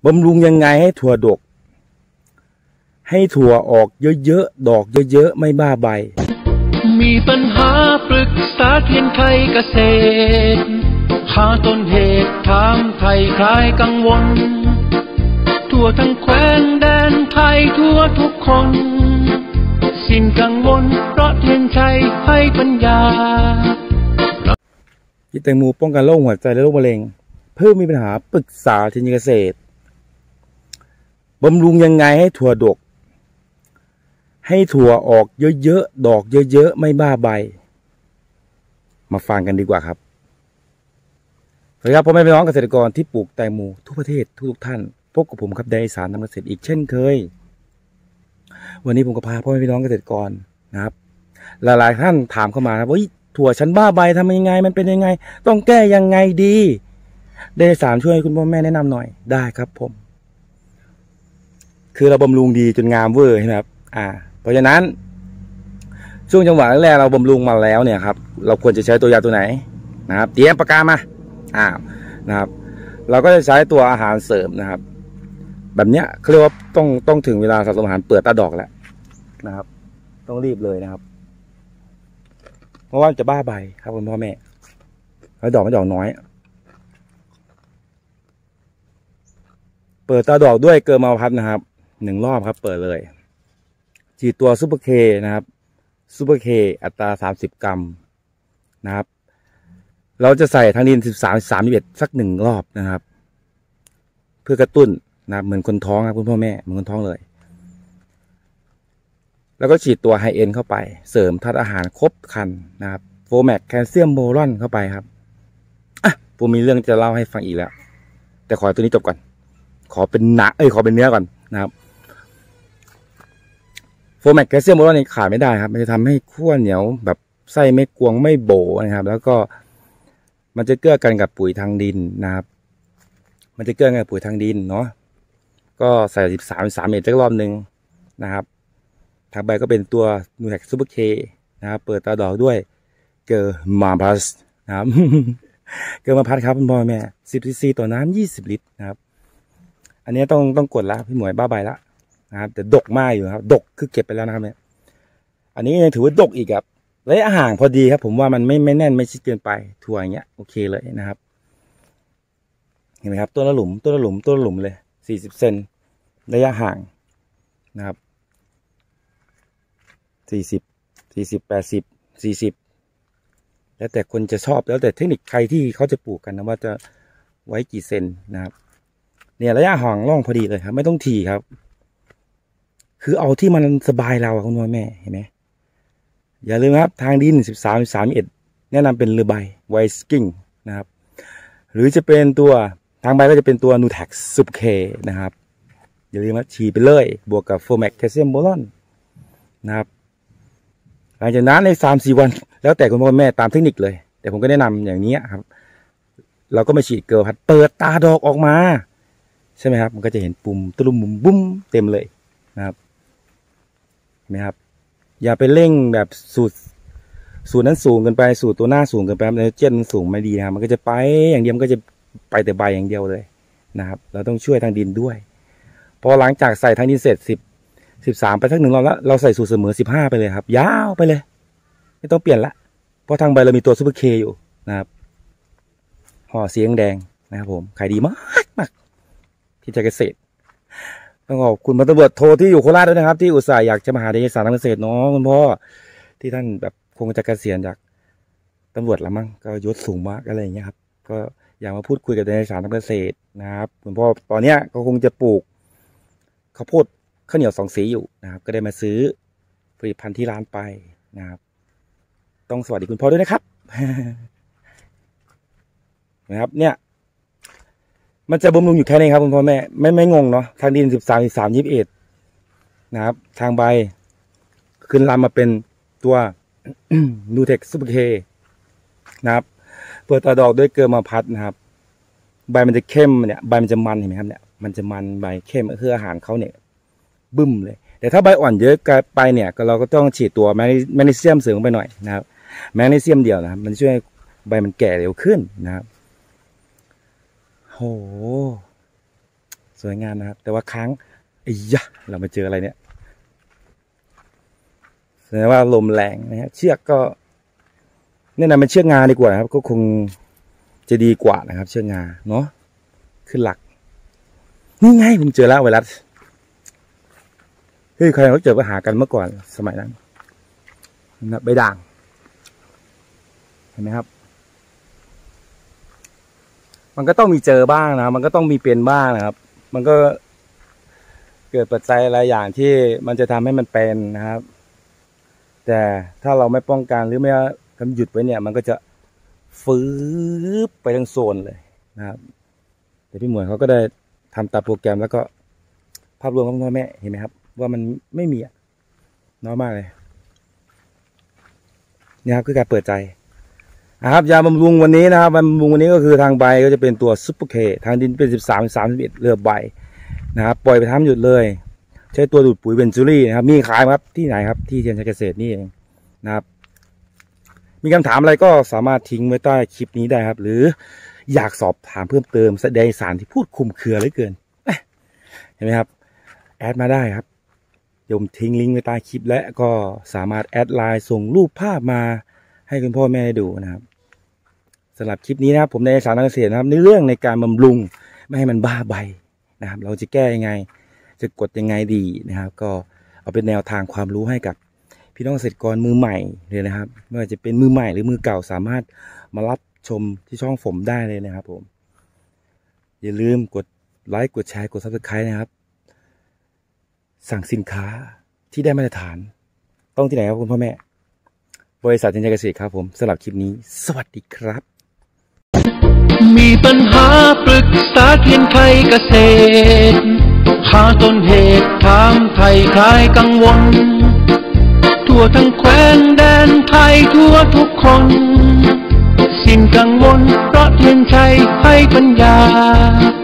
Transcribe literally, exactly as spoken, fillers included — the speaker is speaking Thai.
บำรุงยังไงให้ถั่วดกให้ถั่วออกเยอะๆดอกเยอะๆไม่บ้าใบมีปัญหาปรึกษาเทียนไทยเกษตรหาต้นเหตุถามไทยคลายกังวลทั่วทั้งแคว้นแดนไทยทั่วทุกคนสิ้นกังวลเพราะเทียนไทยให้ปัญญากินแตงโมป้องกันโรคหัวใจและโรคมะเร็งเพิ่มมีปัญหาปรึกษาเทียนเกษตรบำรุงยังไงให้ถั่วดกให้ถั่วออกเยอะๆดอกเยอะๆไม่บ้าใบมาฟังกันดีกว่าครับสวัสดีครับพ่อแม่พี่น้องเกษตรกรที่ปลูกแตงโมทุกประเทศทุกท่านพบกับผมครับไดสารทำเกษตรอีกเช่นเคยวันนี้ผมก็พาพ่อแม่พี่น้องเกษตรกรนะครับหลายๆท่านถามเข้ามาครับว่าถั่วฉันบ้าใบทำยังไงมันเป็นยังไงต้องแก้ยังไงดีไดสารช่วยคุณพ่อแม่แนะนำหน่อยได้ครับผมคือเราบำรุงดีจนงามเวอร์ใช่ไหมครับอ่าเพราะฉะนั้นช่วงจังหวะแรกเราบำรุงมาแล้วเนี่ยครับเราควรจะใช้ตัวยาตัวไหนนะครับเตรียมปากกามาอ้าวนะครับเราก็จะใช้ตัวอาหารเสริมนะครับแบบเนี้ยเขาเรียกว่าต้องต้องถึงเวลาสะสมอาหารเปิดตาดอกแล้วนะครับต้องรีบเลยนะครับเพราะว่าจะบ้าใบครับคุณพ่อแม่แล้วดอกไม่ดอกน้อยเปิดตาดอกด้วยเกลือมาพัดนะครับหนึ่งรอบครับเปิดเลยฉีดตัวซูเปอร์เคนะครับซูเปอร์เคอัตราสามสิบกรัมนะครับเราจะใส่ทางดินสิบสามสามสิบเอ็ดสักหนึ่งรอบนะครับเพื่อกระตุ้นนะครับเหมือนคนท้องครับคุณพ่อแม่เหมือนคนท้องเลยแล้วก็ฉีดตัวไฮเอ็นเข้าไปเสริมธาตุอาหารครบครันนะครับโฟแมกแคลเซียมโบรอนเข้าไปครับอ่ะผมมีเรื่องจะเล่าให้ฟังอีกแล้วแต่ขอตัวนี้จบก่อนขอเป็นหนาเอ้ยขอเป็นเนื้อก่อนนะครับโฟแมกแคลเซียมโบรอนนี่ขาดไม่ได้ครับมันจะทำให้ขั้วเหนียวแบบไส้ไม่กวงไม่โบนะครับแล้วก็มันจะเกื้อกันกับปุ๋ยทางดินนะครับมันจะเกื้อกันกับปุ๋ยทางดินเนาะก็ใส่สิบสามสามเอ็ดจักรอบหนึ่งนะครับทางใบก็เป็นตัวนูแท็กซูเปอร์เคนะครับเปิดตาดอกด้วยเกอร์มาพัสนะครับเกอร์มาพัสครับคุณพ่อแม่สิบซีซีต่อน้ำยี่สิบลิตรนะครับอันนี้ต้องต้องกดละพี่หมวยบ้าใบละนะครับแต่ดกมากอยู่ครับดกคือเก็บไปแล้วนะครับเนี่ยอันนี้ยังถือว่าดกอีกครับระยะห่างพอดีครับผมว่ามันไม่ไม่แน่นไม่ชิดเกินไปถั่วอย่างเงี้ยโอเคเลยนะครับเห็นไหมครับต้นละหลุมต้นละหลุมต้นละหลุมเลยสี่สิบเซนระยะห่างนะครับสี่สิบสี่สิบแปดสิบสี่สิบแล้วแต่คนจะชอบแล้วแต่เทคนิคใครที่เขาจะปลูกกันนะว่าจะไว้กี่เซนนะครับเนี่ยระยะห่างร่องพอดีเลยครับไม่ต้องถี่ครับคือเอาที่มันสบายเราคุณพ่อแม่เห็นไหมอย่าลืมครับทางดินสิบสามสามเอ็ดแนะนำเป็นเรือใบไวสกิ้งนะครับหรือจะเป็นตัวทางใบก็จะเป็นตัวนูแท็กซูเปอร์เคนะครับอย่าลืมว่าฉีดไปเลยบวกกับโฟแมกแคลเซียมโบรอนนะครับหลังจากนั้นในสามสี่วันแล้วแต่คุณพ่อแม่ตามเทคนิคเลยแต่ผมก็แนะนำอย่างนี้ครับเราก็มาฉีดเกลือพัดเปิดตาดอกออกมาใช่ไหมครับมันก็จะเห็นปุ่มตุลุ่มบุ้มบุ้มเต็มเลยนะครับเห็นไหมครับอย่าไปเร่งแบบสูตรสูตรนั้นสูงเกินไปสูตรตัวหน้าสูงเกินไปไนโตรเจนสูงไม่ดีนะครับมันก็จะไปอย่างเดียวมันก็จะไปแต่ใบอย่างเดียวเลยนะครับเราต้องช่วยทางดินด้วยพอหลังจากใส่ทางดินเสร็จสิบสิบสามไปสักหนึ่งรอบแล้วเราใส่สูตรเสมอสิบห้าไปเลยครับยาวไปเลยไม่ต้องเปลี่ยนละเพราะทางใบเรามีตัวซูเปอร์เคอยู่นะครับห่อสีแดงนะครับผมขายดีมากมากที่ใจเกษตรต้องขอบคุณมาตำรวจโทรที่อยู่โคราชด้วยนะครับที่อุตส่าห์อยากจะมาหาเด็กสารทางเกษตรน้องคุณพ่อที่ท่านแบบคงจะเกษียณจากตำรวจละมั้งก็ยศสูงมากอะไรอย่างเงี้ยครับก็อยากมาพูดคุยกับเด็กสารทางเกษตรนะครับคุณพ่อตอนเนี้ยก็คงจะปลูกข้าวโพดข้าวเหนียวสองสีอยู่นะครับก็ได้มาซื้อผลิตภัณฑ์ที่ร้านไปนะครับต้องสวัสดีคุณพ่อด้วยนะครับ นะครับเนี่ยมันจะบำรุงอยู่แค่นี้ครับคุณพ่อแม่ไม่ไม่งงเนาะทางดินสิบสามสิบสามยี่สิบเอ็ดนะครับทางใบขึ้นลำมาเป็นตัวนูเทคซูเปอร์เคนะครับเปิดตาดอกด้วยเกลือมาพัดนะครับใบมันจะเข้มเนี่ยใบมันจะมันเห็นไหมครับเนี่ยมันจะมันใบเข้มคืออาหารเขาเนี่ยบึ้มเลยแต่ถ้าใบอ่อนเยอะเกินไปเนี่ยก็เราก็ต้องฉีดตัวแมกนีเซียมเสริมไปหน่อยนะครับแมกนีเซียมเดียวนะครับมันช่วยใบมันแก่เร็วขึ้นนะครับโหสวยงามนะครับแต่ว่าค้างไอ้ยะเรามาเจออะไรเนี่ยแสดงว่าลมแรงนะฮะเชือกก็เนี่ยนะมันเชือกงาดีกว่านะครับก็คงจะดีกว่านะครับเชือกงาเนาะขึ้นหลักนี่ไงผมเจอแล้วไวรัสเฮ้ยใครเขาเจอปัญหากันเมื่อก่อนสมัยนั้นนะใบด่างเห็นไหมครับมันก็ต้องมีเจอบ้างนะมันก็ต้องมีเป็นบ้างนะครับมันก็เกิดปัจจัยหลายอย่างที่มันจะทำให้มันเป็นนะครับแต่ถ้าเราไม่ป้องกันหรือไม่กำหยุดไว้เนี่ยมันก็จะฟื้นไปทั้งโซนเลยนะครับแต่พี่หมวยเขาก็ได้ทำตามโปรแกรมแล้วก็ภาพรวมของพ่อแม่เห็นไหมครับว่ามันไม่มีน้อยมากเลยนี่ครับคือการเปิดใจนะครับยาบำรุงวันนี้นะครับบำรุงวันนี้ก็คือทางใบก็จะเป็นตัวซุปเปอร์เคทางดินเป็นสิบสาม สามสิบเอ็ดเลือบใบนะครับปล่อยไปทำหยุดเลยใช้ตัวดูดปุ๋ยเบนจูรี่นะครับมีขายครับที่ไหนครับที่เทียนชัยเกษตรนี่เองนะครับมีคำถามอะไรก็สามารถทิ้งไว้ใต้คลิปนี้ได้ครับหรืออยากสอบถามเพิ่มเติมแสดงสารที่พูดคุมเครือเหลือเกินเห็นไหมครับแอดมาได้ครับเดี๋ยวผมทิ้งลิงก์ไว้ใต้คลิปและก็สามารถแอดไลน์ส่งรูปภาพมาให้คุณพ่อแม่ดูนะครับสำหรับคลิปนี้นะครับผมในสารเกษตรนะครับในเรื่องในการบำรุงไม่ให้มันบ้าใบนะครับเราจะแก้ยังไงจะกดยังไงดีนะครับก็เอาเป็นแนวทางความรู้ให้กับพี่น้องเกษตรกรมือใหม่เลยนะครับไม่ว่าจะเป็นมือใหม่หรือมือเก่าสามารถมารับชมที่ช่องผมได้เลยนะครับผมอย่าลืมกดไลค์กดแชร์กดซับสไครต์นะครับสั่งสินค้าที่ได้มาตรฐานต้องที่ไหนครับคุณพ่อแม่บริษัทเทียนชัยเกษตรครับผมสำหรับคลิปนี้สวัสดีครับมีปัญหาปรึกษาเทียนไทยเกษตรหาต้นเหตุถามไทยคลายกังวลทั่วทั้งแคว้นแดนไทยทั่วทุกคนสิ้นกังวลเพราะเทียนชัยให้ปัญญา